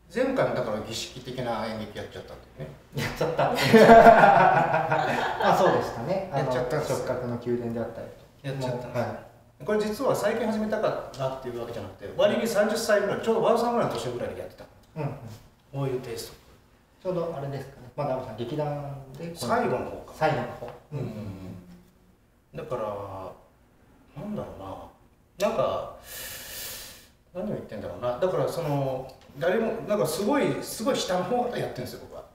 前回もだから儀式的な演劇やっちゃったんだよね。 やっちゃったあ、そうでしたね。 やっちゃったんですよ。 触覚の宮殿であったりやっちゃったんですよ。 はい、 これ実は最近始めたからっていうわけじゃなくて、割に30歳ぐらい、ちょうど和田さんぐらいの年ぐらいでやってた。 うんうん、 こういうテイスト。ちょうどあれですかね。まあ、ナオさん劇団で最後の方か。 最後の方。 だからなんだろうな、なんか何を言ってんだろうな。だからその誰もなんかすごい下の方からやってるんですよ僕は。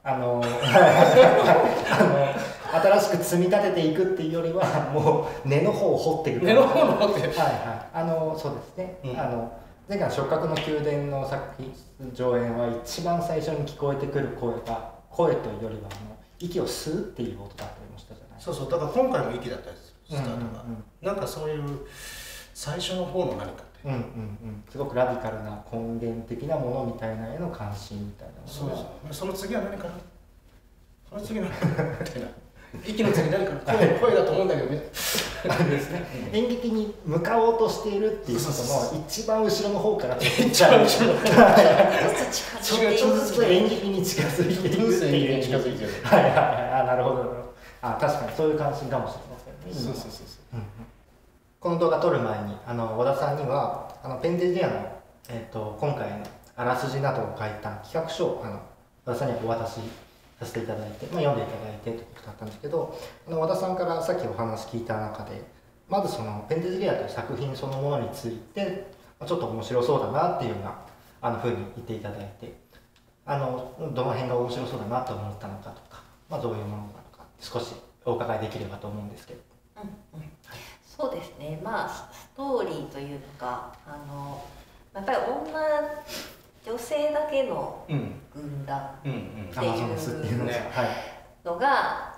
新しく積み立てていくっていうよりはもう根の方を掘っていく。 根の方を掘って。 はいはい。そうですね。前回の触覚の宮殿の作品上演は一番最初に聞こえてくる声が声というよりは息を吸うっていう音だったりもしたじゃないですか。 そうだから今回も息だったりするスタートが、なんかそういう最初の方の何かって、 すごくラディカルな根源的なものみたいなへの関心みたいなものが、その次は何かな、その次は何かなみたいな息の次何かな、声だと思うんだけどですね、演劇に向かおうとしているっていうことの一番後ろの方から一番後ろの方からちょっとずつ演劇に近づいていくっていう。 近づいてる。 なるほど。確かにそういう関心かもしれませんね。そう。この動画撮る前に和田さんにはペンデジアの、今回のあらすじなどを書いた企画書を和田さんにはお渡しさせていただいて、読んでいただいてということだったんですけど、和田さんからさっきお話聞いた中でまずそのペンデジアという作品そのものについてちょっと面白そうだなっていうようなふうに言っていただいて、どの辺が面白そうだなと思ったのかとか、どういうものなのか少しお伺いできればと思うんですけど。 そうですね、ストーリーというかやっぱり女性だけの軍団っていうのが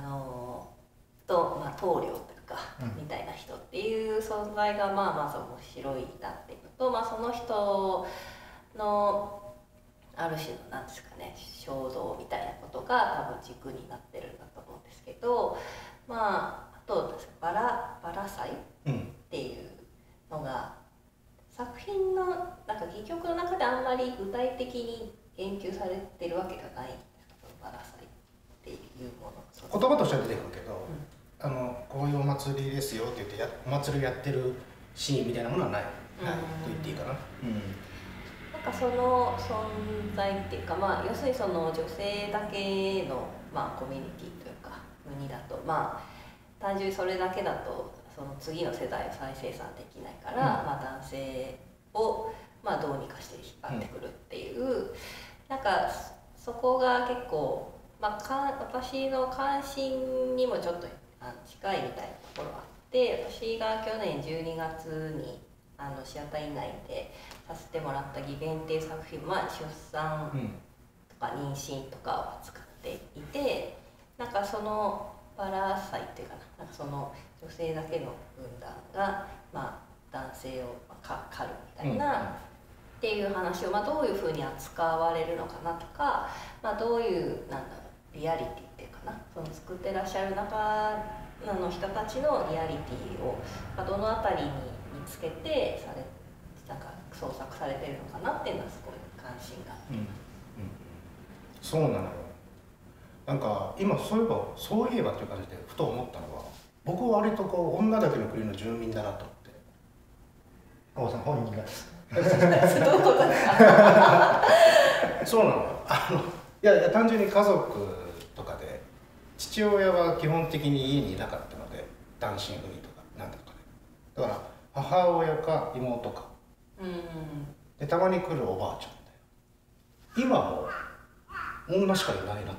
棟梁というかみたいな人っていう存在がまず面白いなっていうのと、その人のある種のなんですかね、衝動みたいなことが多分軸になってるんだと思うんですけど、あとバラ祭っていうのが作品のなんか戯曲の中であんまり具体的に言及されてるわけがないんですけど、バラ祭っていうもの言葉としては出てくるけど、こういうお祭りですよって言ってお祭りをやってるシーンみたいなものはない、と言っていいかな。 なんかその存在っていうか、要するにその女性だけの、コミュニティというか国だと単純にそれだけだとその次の世代を再生産できないから、男性をどうにかして引っ張ってくるっていう、なんかそこが結構、私の関心にもちょっと近いみたいなところがあって、私が去年12月にシアター以内でさせてもらった「偽弁」っていう作品は出産とか妊娠とかを扱っていて、なんかそのバラ祭っていうかな、その女性だけの軍団が、男性を狩るみたいな、っていう話を、どういうふうに扱われるのかなとか、どういうリアリティっていうかな、その作ってらっしゃる中の人たちのリアリティを、どの辺りに見つけてなんか創作されてるのかなっていうのはすごい関心がある。 そうなのよ。なんか今そういえばという感じでふと思ったのは、僕は割と女だけの国の住民だなと思って。 王さん本人がどういうことですか？ そうなのよ。いや単純に家族とかで父親は基本的に家にいなかったので、単身赴任とかなんだとかね。だから母親か妹か、でたまに来るおばあちゃんだよ。今も女しかいないなと思って。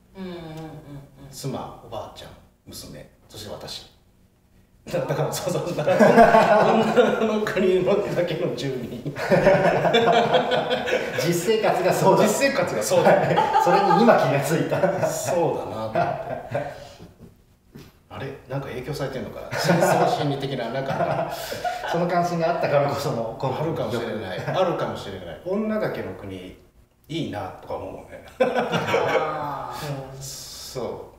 妻、おばあちゃん、娘、そして私。だから女の国のだけの住民。 実生活がそうだ。 実生活がそうだ。 それに今気がついた。 そうだなと思って。あれ、なんか影響されてるのかな。深層心理的ななんかその関心があったからこそのあるかもしれない。あるかもしれない。女だけの国いいなとか思うもんね。そう。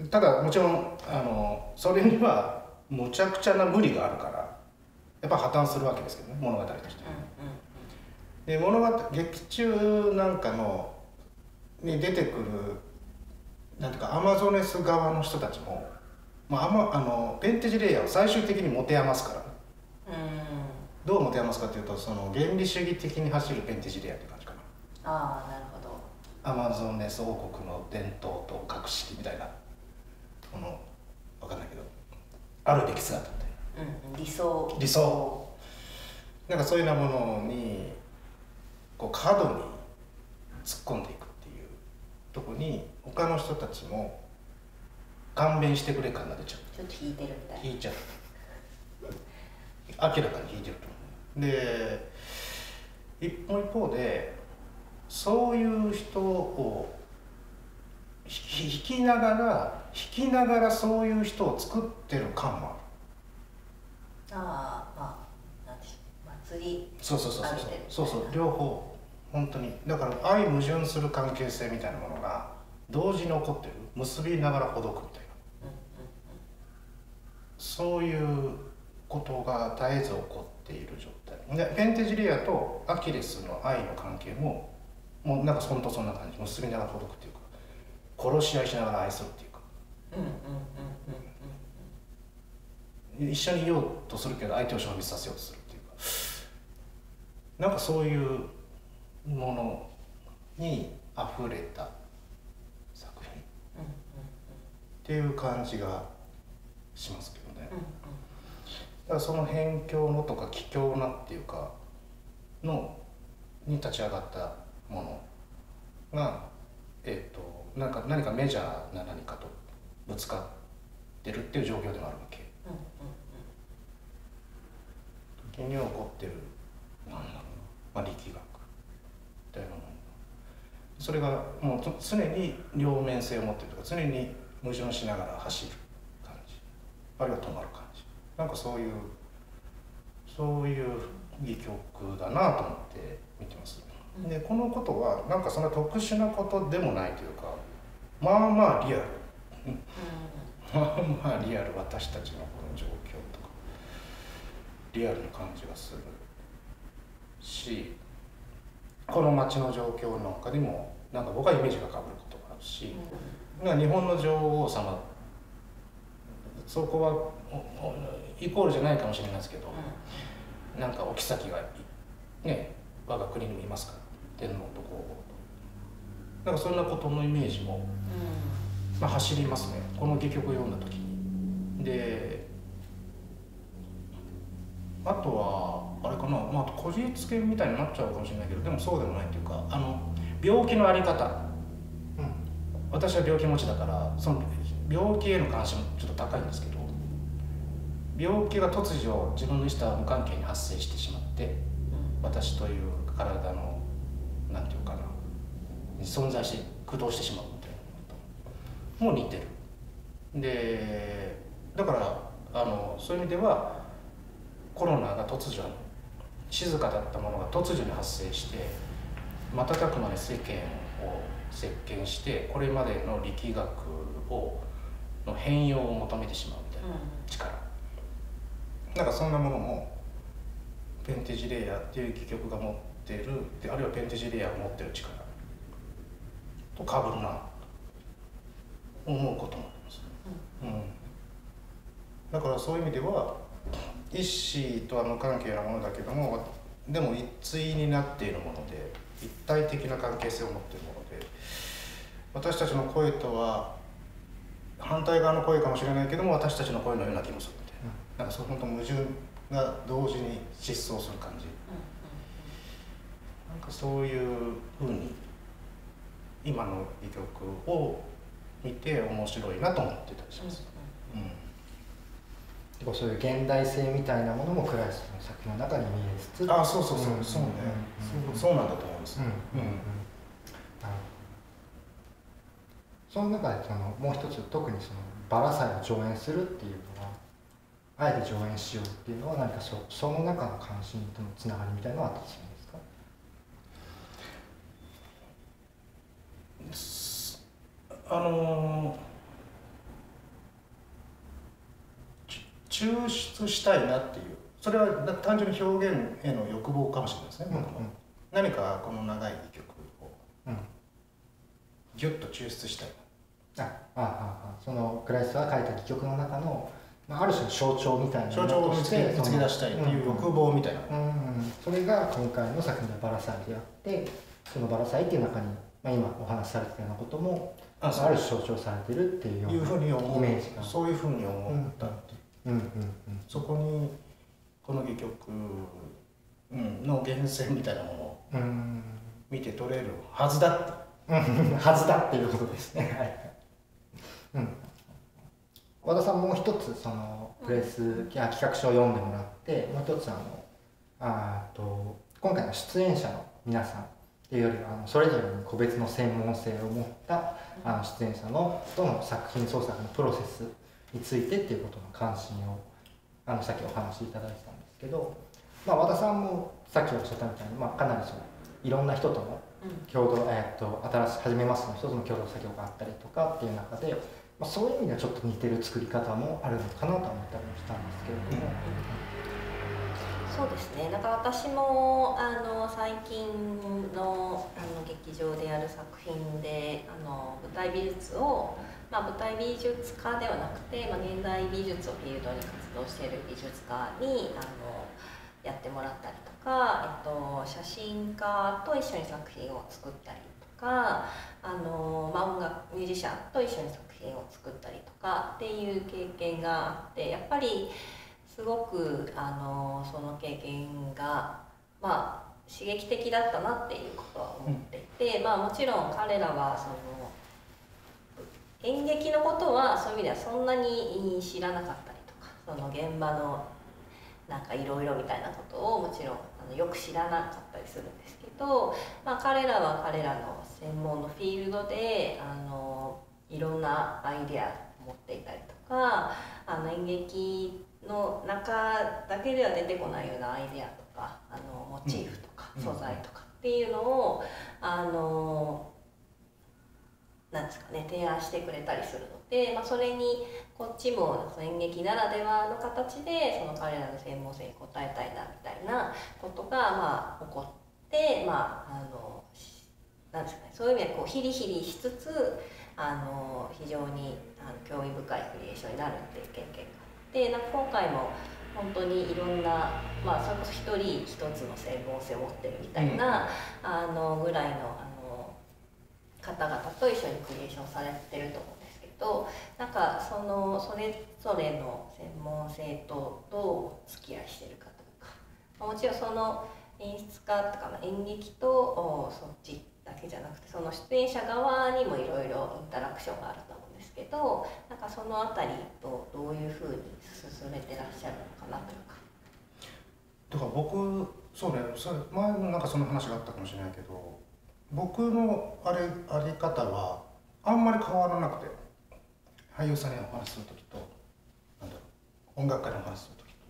ただもちろんそれにはむちゃくちゃな無理があるから、やっぱ破綻するわけですけどね、物語として。 で物語劇中なんかのに出てくるなんていうかアマゾネス側の人たちも、まあ、ペンテジレイヤーを最終的に持て余すから、どう持て余すかというとその原理主義的に走るペンテジレイヤーって感じかな。 ああなるほど。 アマゾネス王国の伝統と格式みたいなこの分かんないけどあるべき姿みたいな、 理想なんかそういうようなものにこう過度に突っ込んでいくっていうとこに他の人たちも勘弁してくれ感が出ちゃう。 ちょっと引いてるみたいな。 引いちゃう明らかに引いてると思う。で一方でそういう人を引きながらそういう人を作ってる感もある。 ああまあなんでしょう、祭りそう両方本当にだから相矛盾する関係性みたいなものが同時に起こってる、結びながらほどくみたいな、そういうことが絶えず起こっている状態で、ペンテジレイヤーとアキレスの愛の関係ももうなんか本当そんな感じ、結びながらほどくっていうか殺し合いしながら愛するっていうか、一緒にいようとするけど相手を消滅させようとするっていうか、なんかそういうものにあふれた作品っていう感じがしますけどね。だからその辺境のとか奇境なっていうかのに立ち上がったものが、何かメジャーな何かとぶつかってるっていう状況でもあるわけ。時に起こってるなんだろうな、力学みたいなもの、それがもう常に両面性を持ってるとか常に矛盾しながら走る感じ、あるいは止まる感じ、なんかそういう戯曲だなと思って見てます。でこのことはなんかそんな特殊なことでもないというか、まあまあリアル、まあまあリアル、私たちのこの状況とかリアルな感じがするし、この街の状況の中にもなんか僕はイメージがかぶることがあるし、日本の女王様、そこはイコールじゃないかもしれないですけど、なんかお妃がね我が国にもいますから、天皇と皇后と、なんかそんなことのイメージも、走りますね、この戯曲を読んだ時に。であとはあれかな、こじつけみたいになっちゃうかもしれないけど、でもそうでもないというか、病気のあり方、私は病気持ちだからその病気への関心もちょっと高いんですけど、病気が突如自分の意思とは無関係に発生してしまって、私という体のなんていうかな存在して駆動してしまうみたいなのとも似てる。でだからそういう意味ではコロナが突如静かだったものが突如に発生して瞬く間に世間を席巻して、これまでの力学の変容を求めてしまうみたいな力、なんかそんなものもペンテジレイヤーっていう戯曲が持ってる、あるいはペンテジレイヤーが持ってる力とかぶるなと思うこともあります、だからそういう意味では一子とは無関係なものだけども、でも一対になっているもので、一体的な関係性を持っているもので、私たちの声とは反対側の声かもしれないけども私たちの声のような気もするみたいな、なんかそう本当矛盾が同時に疾走する感じ、なんかそういうふうに今の戯曲を見て面白いなと思ってたりします。 そういう現代性みたいなものもクライスの作品の中に見えつつ、 そうね、そうなんだと思います。 その中でもう一つ、特にバラ祭を上演するっていうのは、あえて上演しようっていうのは何かその中の関心とのつながりみたいなのはあったりするんですか？ 抽出したいなっていう、それは単純に表現への欲望かもしれないですね、僕も。 何かこの長い曲をギュッと抽出したい。 そのクライスが書いた戯曲の中の、ある種の象徴みたいな象徴を見つけ出したいっていう欲望みたいな、 それが今回の作品のバラサイであって、そのバラサイっていう中に、今お話しされてたようなこともある種象徴されてるっていうようなイメージが、 そういうふうに思ったっていう、そこにこの戯曲の源泉みたいなものを見て取れるはずだってはずだっていうことですね。和田さんもう一つそのプレス企画書を読んでもらって、もう一つ今回の出演者の皆さんっていうよりはそれぞれに個別の専門性を持った出演者のとの作品創作のプロセスについてっていうことの関心をさっきお話しいただいてたんですけど、和田さんもさっきおっしゃったみたいに、かなりいろんな人との共同、新しい初めましての人との共同作業があったりとかっていう中で、そういう意味ではちょっと似てる作り方もあるのかなと思ったりもしたんですけれども。 そうですね。だから私も最近の劇場でやる作品で舞台美術を、舞台美術家ではなくて、現代美術をフィールドに活動している美術家にやってもらったりとか、写真家と一緒に作品を作ったりとか、音楽ミュージシャンと一緒に作品を作ったりとかっていう経験があって、やっぱりすごくその経験が刺激的だったなっていうことは思っていて、もちろん彼らはその演劇のことはそういう意味ではそんなに知らなかったりとか、その現場のなんかいろいろみたいなことをもちろんよく知らなかったりするんですけど、彼らは彼らの専門のフィールドでいろんなアイデアを持っていたりとか、演劇の中だけでは出てこないようなアイデアとかモチーフとか素材とかっていうのをなんですかね、提案してくれたりするので、それにこっちも演劇ならではの形でその彼らの専門性に応えたいなみたいなことが起こって、なんですかね、そういう意味でヒリヒリしつつ非常に興味深いクリエーションになるっていう経験があって、今回も本当にいろんな、それこそ一人一つの専門性を持ってるみたいな、ぐらいの方々と一緒にクリエーションされてると思うんですけど、なんかそれぞれの専門性とどうお付き合いしてるかというか、もちろんその演出家とか演劇とそっちだけじゃなくて、その出演者側にもいろいろインタラクションがあると思うんですけど、なんかそのあたりとどういうふうに進めてらっしゃるのかなというか。 だから僕それ前もなんかその話があったかもしれないけど、僕のあり方はあんまり変わらなくて、俳優さんにお話しする時と音楽家にお話しする時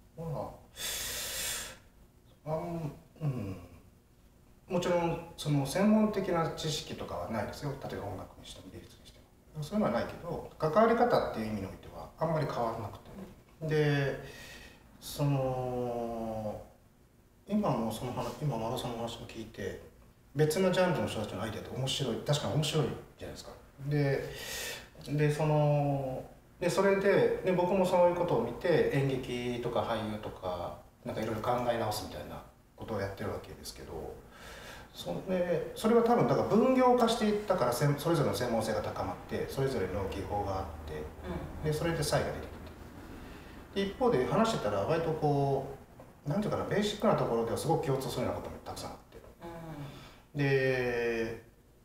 ともちろんその専門的な知識とかはないですよ。例えば音楽にしても美術にしてもそういうのはないけど、関わり方っていう意味においてはあんまり変わらなくて、で今和田さんの話を聞いて、別のジャンルの人たちのアイデアって面白い、確かに面白いじゃないですか。でそれで僕もそういうことを見て演劇とか俳優とかなんかいろいろ考え直すみたいなことをやってるわけですけど、それは多分だから分業化していったから、それぞれの専門性が高まってそれぞれの技法があって、でそれで差異が出てきて、で一方で話してたら割とこうなんていうかな、ベーシックなところではすごく共通するようなこともたくさんあって、で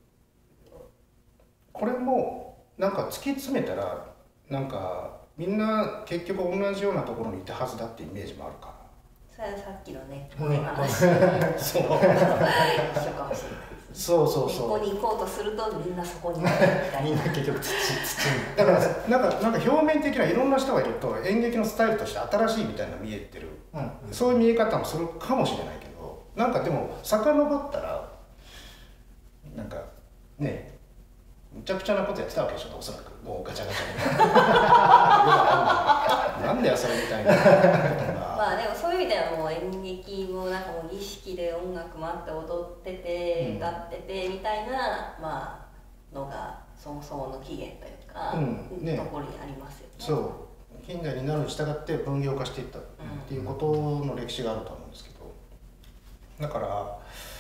これもなんか突き詰めたらなんかみんな結局同じようなところにいたはずだってイメージもあるから。 さっきのね、 そう一緒かもしれないです。そうここに行こうとするとみんなそこに行くみたいな。 みんな結局土に。 だからなんか表面的ないろんな人がいると演劇のスタイルとして新しいみたいな見えてる、そういう見え方もするかもしれないけど、なんかでも遡ったらなんかね、むちゃくちゃなことやってたわけでしょ、おそらく。もうガチャガチャでなんだよそれみたいなことがまあでもそういう意味ではもう演劇もなんかもう儀式で音楽もあって踊ってて歌っててみたいな、まあのがそもそもの起源というか、ところにありますよね。 そう近代になるに従って分業化していったっていうことの歴史があると思うんですけど、だから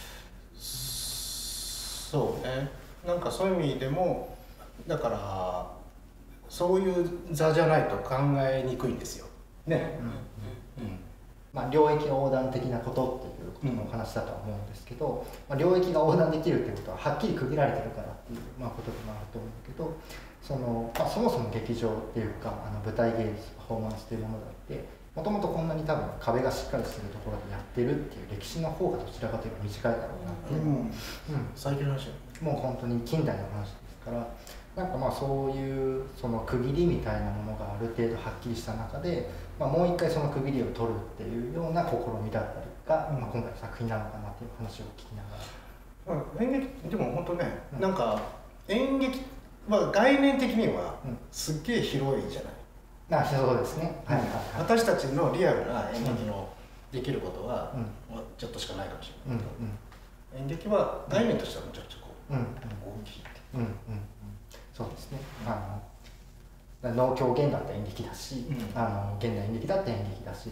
そうね、なんかそういう意味でもだからそういう座じゃないと考えにくいんですよね。 まあ、領域横断的なことっていうことのお話だとは思うんですけど、まあ、領域が横断できるっていうことははっきり区切られてるからっていう、まあ、ことでもあると思うけど、そもそも劇場っていうか舞台芸術パフォーマンスというものだってもともとこんなに多分壁がしっかりするところでやってるっていう歴史の方がどちらかというと短いだろうなっていう、 最近の話もう本当に近代の話ですから、なんかまあそういうその区切りみたいなものがある程度はっきりした中で、まあ、もう一回その区切りを取るっていうような試みだったりが、まあ、今回の作品なのかなっていう話を聞きながら、演劇でも本当ね、なんか演劇は概念的にはすっげえ広いじゃない。 そうですね、 私たちのリアルな演劇のできることはちょっとしかないかもしれないけど、演劇は概念としてはめちゃくちゃこう大きいって。 そうですね。能狂言だって演劇だし、現代演劇だって演劇だし、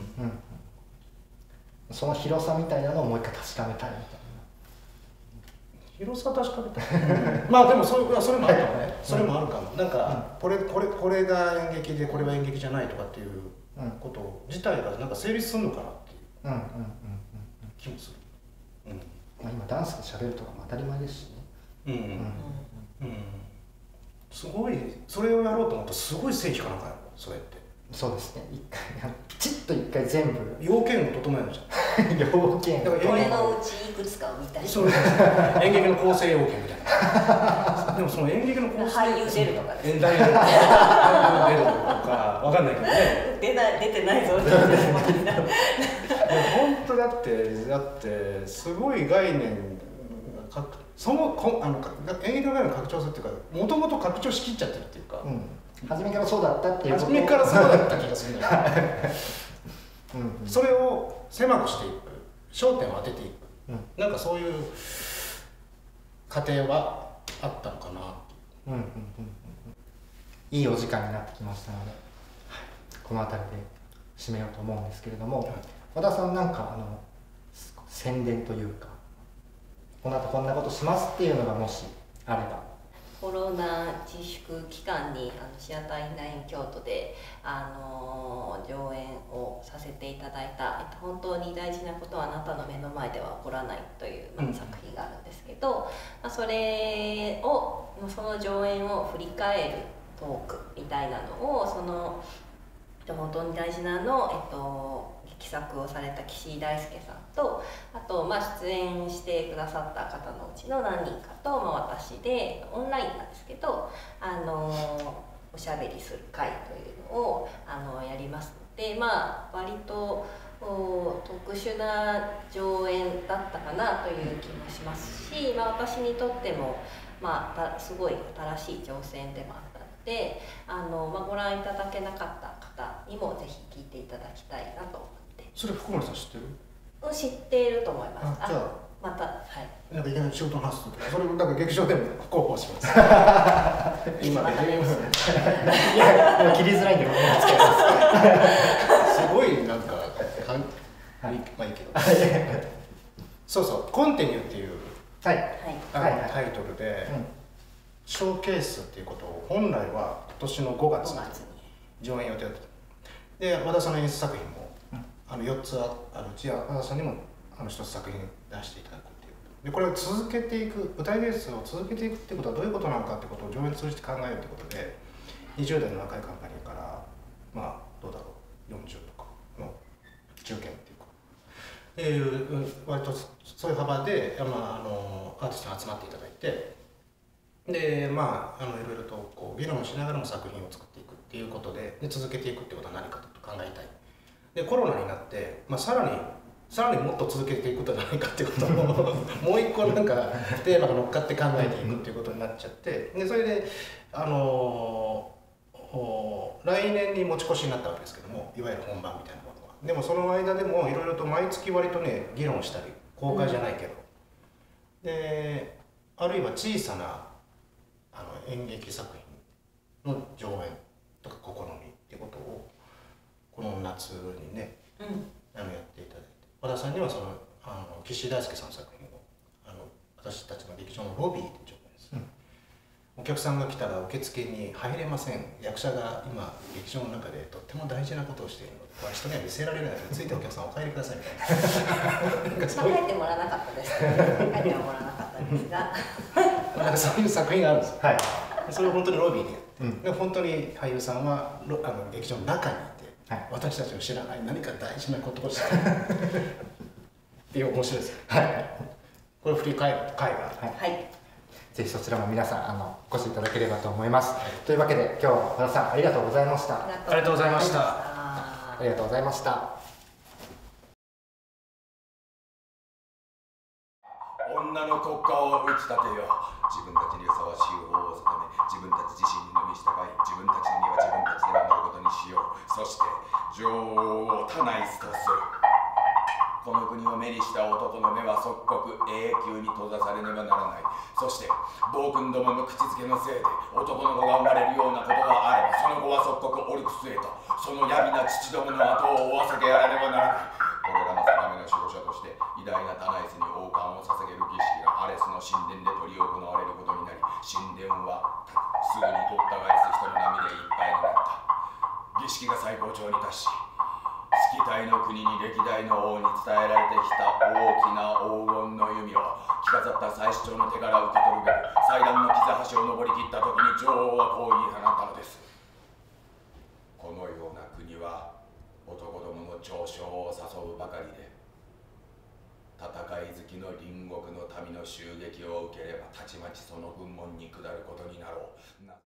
その広さみたいなのをもう一回確かめたいみたいな。 広さ確かめたい。まあでもそれもあるかもね。それもあるかも。なんかこれが演劇でこれは演劇じゃないとかっていうこと自体がなんか成立するのかなっていう気もする。 今ダンスで喋るとかも当たり前ですしね。 すごいそれをやろうと思ったらすごい正規かなんかやろそれって。 そうですね。きちっと一回全部要件を整えるじゃん。 要件。 これのうちいくつかみたいな。 そう演劇の構成要件みたいな。でもその演劇の構成。 俳優出るとかです。 俳優出るとかわかんないけどね。 出てないぞ。 本当だってすごい概念が演劇の概念を拡張するっていうか、もともと拡張しきっちゃってるっていうか、 初めからそうだったっていうこと。 初めからそうだった気がするんだけど、それを狭くしていく、焦点を当てていく、なんかそういう過程はあったのかな。 いいお時間になってきましたので、この辺りで締めようと思うんですけれども、和田さんなんか宣伝というか、この後こんなことしますっていうのがもしあれば。 コロナ自粛期間にシアターインライン京都で上演をさせていただいた「本当に大事なことはあなたの目の前では起こらない」という作品があるんですけど、その上演を振り返るトークみたいなのを本当に大事な劇作をされた岸井大輔さんと、あと出演してくださった方のうちの何人かと、私でオンラインなんですけどおしゃべりする会というのをやりますので、割と特殊な上演だったかなという気もしますし、私にとってもすごい新しい挑戦でもあったのでご覧いただけなかった方にもぜひ聞いていただきたいなと思って。 それ福森さん知ってる？ 知っていると思います。 じゃあまたはいなんかいきなり仕事の話するとそれもなんか劇場でも広報します。今始めますね。 いや切りづらいんで僕も使います。 すごいなんかまあいいけど。そうコンティニューっていうタイトルでショーケースっていうことを本来は今年の5月に上演予定だった。で和田さんの演出作品も4つあるうち和田さんにも1つ作品出していただくっていうことで、これを続けていく舞台芸術を続けていくってことはどういうことなのかってことを上演通じて考えるってことで、20代の若いカンパニーからどうだろう40とかの中堅っていうか割とそういう幅でアーティストに集まっていただいて、でいろいろとこう議論しながらも作品を作っていくっていうことで続けていくってことは何かと考えたい。でコロナになって、さらにもっと続けていくことじゃないかっていうことをもう一個なんかテーマが乗っかって考えていくっていうことになっちゃって、でそれで来年に持ち越しになったわけですけども、いわゆる本番みたいなものは。 でもその間でもいろいろと毎月割とね議論したり、公開じゃないけど、であるいは小さな演劇作品の上演とか試みっていうことをこの夏にね、やっていただいて、和田さんにはその岸大輔さんの作品を私たちの劇場のロビーで上演です、お客さんが来たら受付に入れません、役者が今劇場の中でとっても大事なことをしているのでこれは人には見せられないのでついてお客さんお帰りくださいみたいな考えてもらわなかったです考えてはもらわなかったんですがなんかそういう作品があるんですよ、 はい、 それを本当にロビーでやって、で本当に俳優さんは劇場の中にいて、私たちの知らない何か大事なことをしてるっていう面白いです、これ振り返る会が、 ぜひそちらも皆さんお越しいただければと思います、というわけで今日は和田さんありがとうございました。 ありがとうございました。 ありがとうございました。 女の国家を打ち立てよう。自分たちにふさわしい法を定め、自分たち自身にのみ従い、自分たちの身は自分たちで守ることにしよう。そして女王を他内すとする。この国を目にした男の目は即刻永久に閉ざされねばならない。そして暴君どもの口づけのせいで男の子が生まれるようなことがあれば、その後は即刻オリクスへとその闇な父どもの後を追わせてやらねばならない。これらの定めの守護者として偉大なタナイスに王冠を捧げる儀式がアレスの神殿で執り行われることになり、神殿はすぐにとった返す人の波でいっぱいになった。儀式が最高潮に達し、スキタイの国に歴代の王に伝えられてきた大きな黄金の弓を着飾った祭司長の手から受け取るべく祭壇の膝橋を登り切った時に女王はこう言い放ったのです。このような国は男どもの嘲笑を誘うばかりで、戦い好きの隣国の民の襲撃を受ければたちまちその軍門に下ることになろう。